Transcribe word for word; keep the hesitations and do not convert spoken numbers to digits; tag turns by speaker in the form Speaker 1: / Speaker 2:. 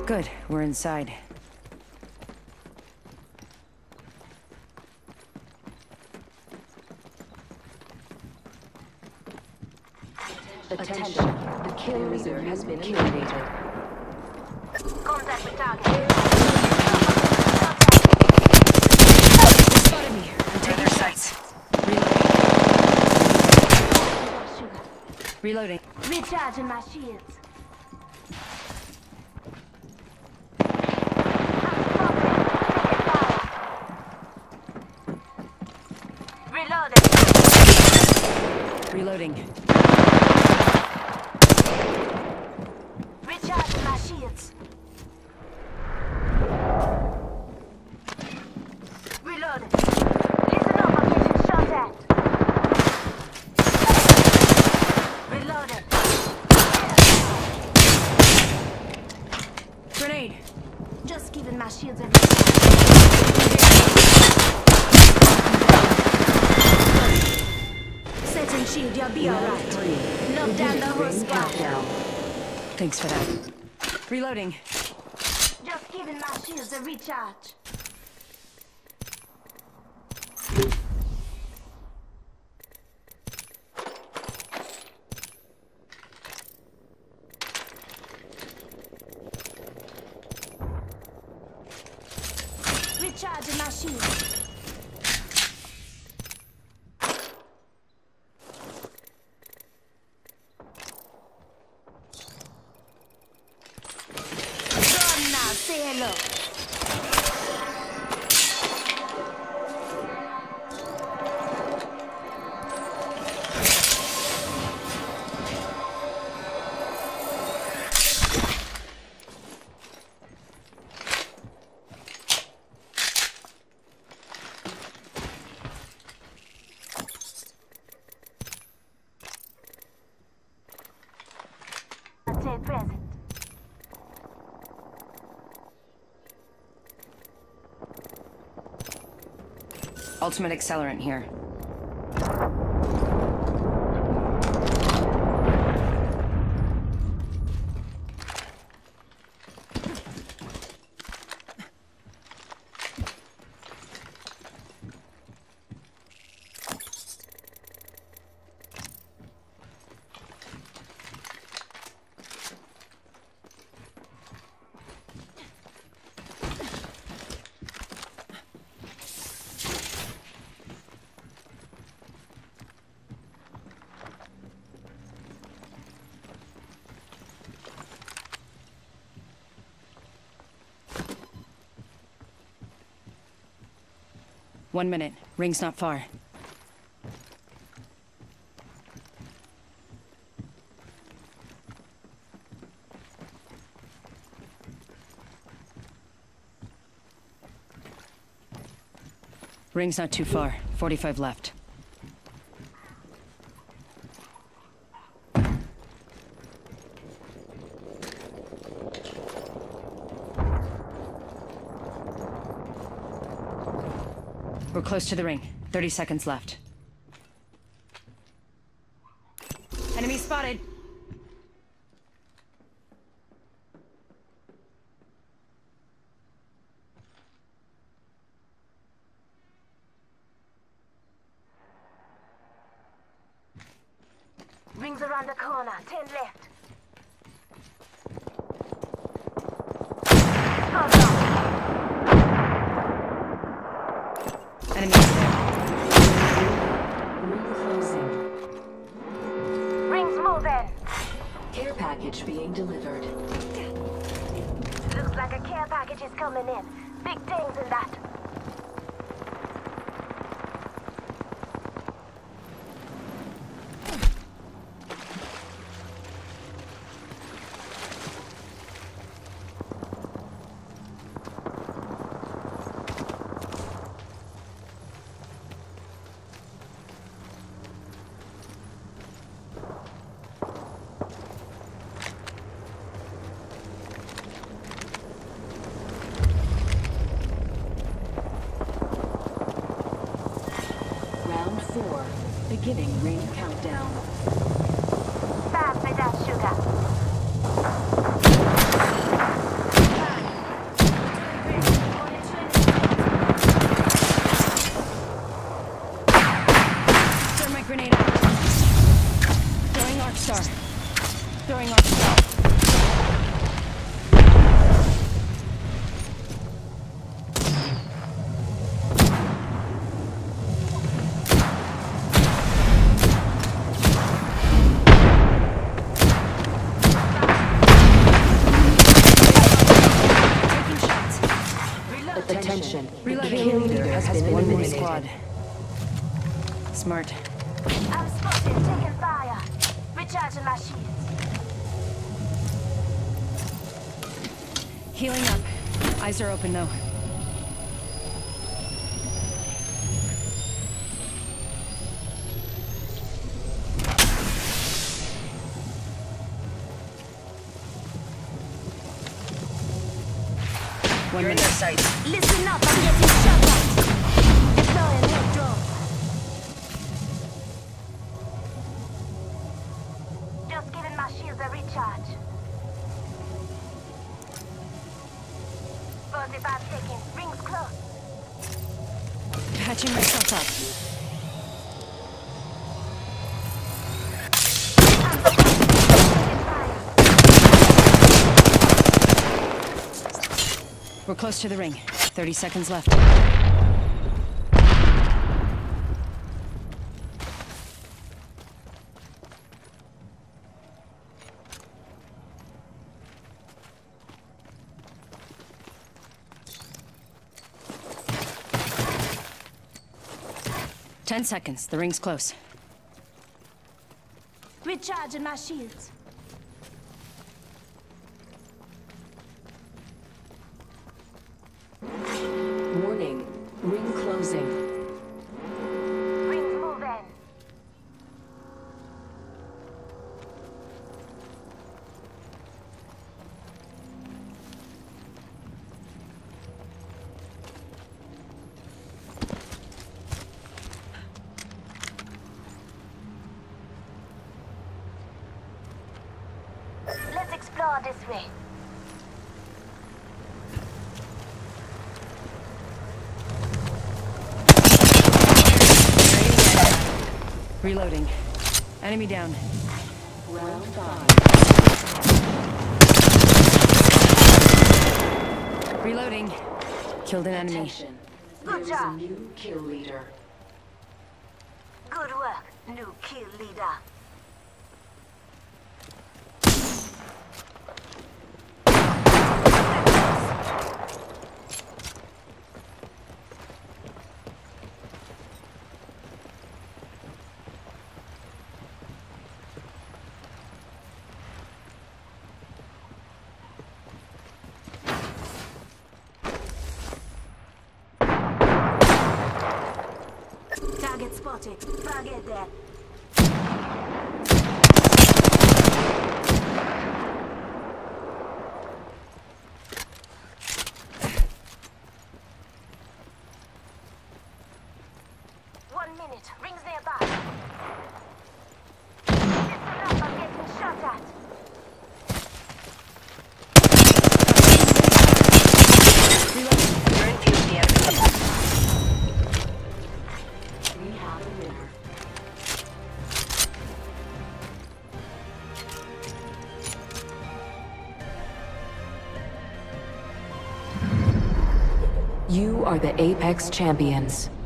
Speaker 1: Good, we're inside.
Speaker 2: Attention, the kill leader has been eliminated.
Speaker 3: Contact with target.
Speaker 1: Spotted me. I'm taking sights. Reloading. Reloading.
Speaker 3: Recharging my shields. Reloading.
Speaker 1: Reloading.
Speaker 3: Recharging my shields. Reloading. Listen up, I'm getting shot at. Reloading.
Speaker 1: Grenade.
Speaker 3: Just giving my shields a Setting shield, you'll be alright. Knock down the whole squad.
Speaker 1: Thanks for that. Reloading.
Speaker 3: Just giving my shields a recharge. Recharging my shields. Run now, say hello. Stay present.
Speaker 1: Ultimate accelerant here. One minute. Ring's not far. Ring's not too far. forty-five left. We're close to the ring. thirty seconds left. Enemy spotted.
Speaker 3: Rings around the corner. Ten left. Hold on.
Speaker 1: Enemy there.
Speaker 2: Ring closing.
Speaker 3: Rings moving.
Speaker 2: Care package being delivered.
Speaker 3: Looks like a care package is coming in. Big things in that.
Speaker 2: Four. Beginning ring countdown.
Speaker 3: Pass me that sugar.
Speaker 1: Grenade out. Throwing Arc Star. Throwing Arc Star.
Speaker 2: Attention.
Speaker 1: Reloading.
Speaker 2: The kill leader has been
Speaker 1: One more
Speaker 2: eliminated.
Speaker 1: squad. Smart.
Speaker 3: I'm spotted, taking fire. Recharging my shields.
Speaker 1: Healing up. Eyes are open though. One minute.
Speaker 3: Listen up, I'm getting shot at. Deploying new drone. Just giving my shields a recharge. forty-five seconds, rings close.
Speaker 1: Patching myself up. We're close to the ring. thirty seconds left. Ten seconds. The ring's close.
Speaker 3: Recharging my shields.
Speaker 2: Warning. Ring closing.
Speaker 3: Rings moving. Let's explore this way.
Speaker 1: Reloading. Enemy down.
Speaker 2: Round five.
Speaker 1: Reloading. Killed an enemy.
Speaker 2: Attention.
Speaker 3: Good
Speaker 2: There is a
Speaker 3: job.
Speaker 2: new kill leader.
Speaker 3: Good work, new kill leader. Target spotted. Target there. One minute. Rings nearby. Listen up, I'm getting shot at.
Speaker 2: We have a winner. You are the Apex Champions.